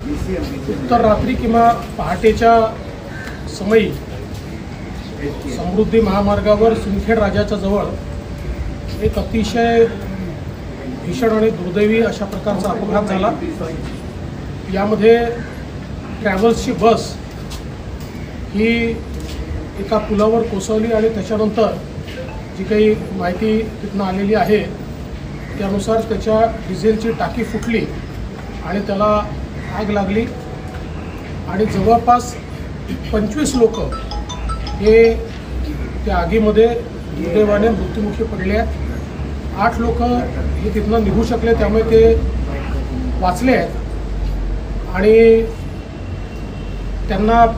उत्तर रात्री किंवा पहाटेच्या समयी समृद्धी महामार्गावर सिंदखेड राजाच्या जवळ एक अतिशय भीषण आणि दुर्दैवी अशा प्रकारचा अपघात झाला। यामध्ये ट्रॅव्हल्सची बस ही एका पुलावर कोसळली आणि त्याच्यानंतर जी काही माहिती तिथून आलेली आहे त्यानुसार त्याच्या डिझेलची टाकी फुटली आणि त्याला आग लागली आणि जवळपास 25 लोक हे त्या आगीमध्ये दुर्दैवाने मृत्युमुखी पडले आहेत। 8 लोक हे तिथून निघू शकले, त्यामुळे ते वाचले आहेत आणि त्यांना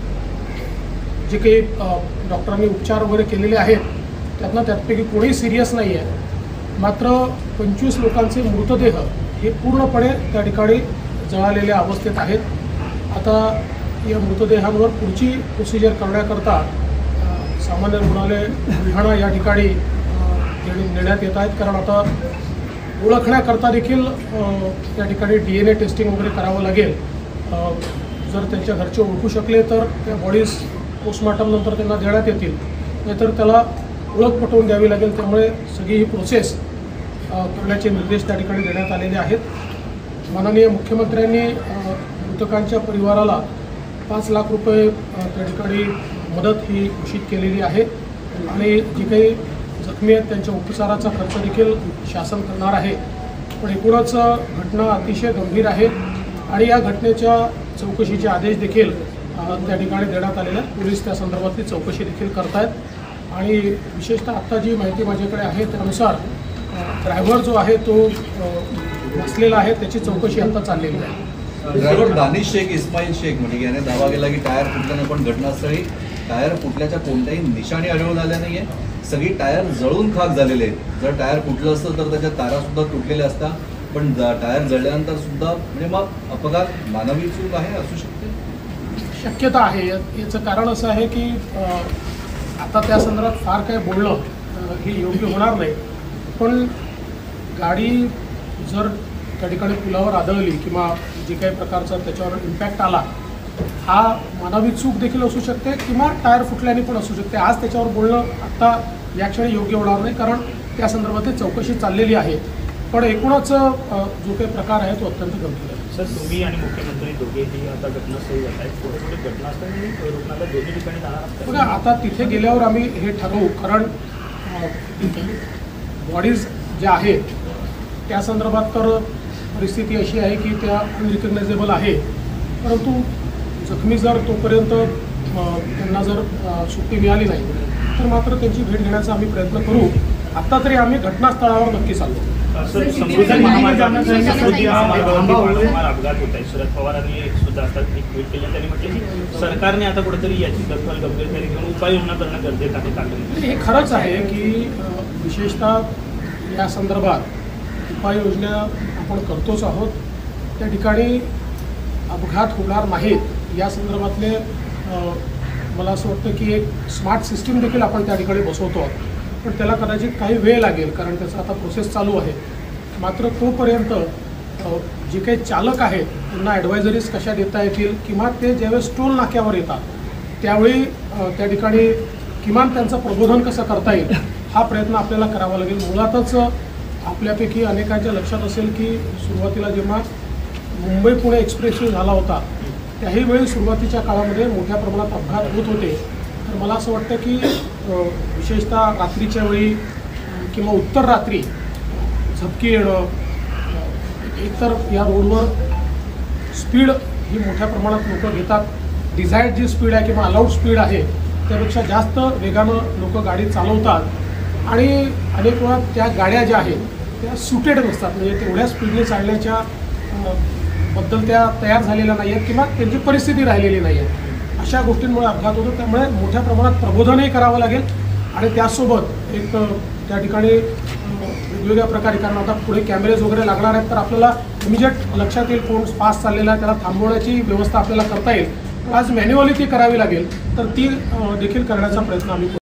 जे काही डॉक्टरांनी उपचार वगैरे केलेले आहेत त्यापैकी कोणीही सिरियस नाही आहे। मात्र 25 लोकांचे मृतदेह हे पूर्णपणे त्या ठिकाणी जळालेल्या अवस्थेत आहेत। आता या मृतदेहांवर पुढची प्रोसिजर करण्याकरता सामान्य रुग्णालय बुलढाणा या ठिकाणी नेण्यात येत आहेत, कारण आता ओळखण्याकरता देखील त्या ठिकाणी DNA टेस्टिंग वगैरे करावं लागेल। जर त्यांच्या घरचे ओळखू शकले तर त्या बॉडीज पोस्टमॉर्टम नंतर त्यांना देण्यात येतील, नाहीतर त्याला ओळख पटवून द्यावी लागेल। त्यामुळे सगळी ही प्रोसेस करण्याचे निर्देश त्या ठिकाणी देण्यात आलेले आहेत। माननीय मुख्यमंत्र्यांनी मृतकांच्या परिवाराला 5 लाख रुपये त्या ठिकाणी मदत ही घोषित केलेली आहे आणि जे काही जखमी आहेत त्यांच्या उपचाराचा खर्च देखील शासन करणार आहे। पण एकूणच घटना अतिशय गंभीर आहे आणि या घटनेच्या चौकशीचे आदेश देखील त्या ठिकाणी देण्यात आलेले आहेत। पोलीस त्या संदर्भातली चौकशी देखील करत आहेत आणि विशेषतः आत्ता जी माहिती माझ्याकडे आहे त्यानुसार ड्रायव्हर जो आहे तो नसलेला आहे, त्याची चौकशी आता चाललेली आहे। ड्रायव्हर दानिश शेख इस्माईल शेख म्हणजे याने दावा केला की टायर फुटल्याने, पण घटनास्थळी टायर फुटल्याच्या कोणत्याही निशाणी आढळून आल्या नाही आहे। सगळी टायर जळून खाक झालेले आहेत। जर टायर फुटलं असतं तर त्याच्या तारासुद्धा तुटलेल्या असतात, पण टायर जळल्यानंतर सुद्धा म्हणजे मग अपघात मानवी चूक आहे असू शकते, शक्यता आहे। याचं कारण असं आहे की आता त्या संदर्भात फार काही बोलणं हे योग्य होणार नाही, पण गाडी जर त्या ठिकाणी पुलावर आदळली किंवा जे काही प्रकारचा त्याच्यावर इम्पॅक्ट आला, हा मानवी चूक देखील असू शकते किंवा टायर फुटल्याने पण असू शकते। आज त्याच्यावर बोलणं आत्ता या क्षणी योग्य होणार नाही, कारण त्या संदर्भात चौकशी चाललेली आहे। पण एकूणच जो काही प्रकार आहे तो अत्यंत गंभीर आहे। सर, तुम्ही आणि मुख्यमंत्री दोघेही आता घटनास्थळी जात आहेत, थोडे थोडे घटनास्थळी रुग्णालय दोन्ही ठिकाणी जाणार बघा, आता तिथे गेल्यावर आम्ही हे ठरवू, कारण बॉडीज ज्या आहेत त्या संदर्भात तर परिस्थिती अशी आहे की त्या अनरिकग्नायझेबल आहे, परंतु जखमी जर तोपर्यंत त्यांना जर सुट्टी मिळाली नाही तर मात्र त्यांची भेट घेण्याचा आम्ही प्रयत्न करू। आत्ता तरी आम्ही घटनास्थळावर नक्की चाललो। सर, समृद्धी महामार्गावरती अपघात होत आहे। शरद पवारांनी सुद्धा आता एक ट्विट केलं, त्यांनी म्हटलं की सरकारने आता कुठेतरी याची दखल गंभीरतेने घेऊन उपाययोजना करणं गरजेचं आहे। हे खरंच आहे की विशेषतः या संदर्भात उपाययोजना आपण करतोच आहोत। त्या ठिकाणी अपघात होणार नाहीत या संदर्भातले मला असं वाटतं की एक स्मार्ट सिस्टीम देखील आपण त्या ठिकाणी बसवतो आहोत, पण त्याला कदाचित काही वेळ लागेल, कारण त्याचा आता प्रोसेस चालू आहे। मात्र तोपर्यंत जे काही चालक आहेत त्यांना ॲडवायझरीज कशा देता येतील किंवा ते ज्यावेळेस टोल नाक्यावर येतात त्यावेळी त्या ठिकाणी किमान त्यांचं प्रबोधन कसं करता येईल हा प्रयत्न आपल्याला करावा लागेल। मुळातच आपल्यापैकी अनेकांच्या लक्षात असेल की सुरुवातीला जेव्हा मुंबई पुणे एक्सप्रेसवे झाला होता त्याही वेळी सुरुवातीच्या काळामध्ये मोठ्या प्रमाणात अपघात होत होते। तर मला असं वाटतं की विशेषतः रात्रीच्या वेळी किंवा उत्तर रात्री झपकी येणं, एकतर या रोडवर स्पीड ही मोठ्या प्रमाणात लोक घेतात, डिझायर्ड जी स्पीड आहे किंवा अलाउड स्पीड आहे त्यापेक्षा जास्त वेगानं लोक गाडी चालवतात आणि अनेक वेळा त्या गाड्या ज्या आहेत त्या सुटेड नसतात, म्हणजे तेवढ्या स्पीडने चालण्याच्या बद्दल त्या तयार झालेल्या नाही आहेत किंवा त्यांची परिस्थिती राहिलेली नाही आहे। अशा गोष्टींमुळे अपघात होतो, त्यामुळे मोठ्या प्रमाणात प्रबोधनही करावं लागेल आणि त्यासोबत एक त्या ठिकाणी वेगवेगळ्या प्रकारे, कारण आता पुढे कॅमेरेज वगैरे लागणार आहेत तर आपल्याला इमिजिएट लक्षात येईल कोण फास्ट चाललेला आहे, त्याला थांबवण्याची व्यवस्था आपल्याला करता येईल। आज मॅन्युअली ती करावी लागेल, तर ती देखील करण्याचा प्रयत्न आम्ही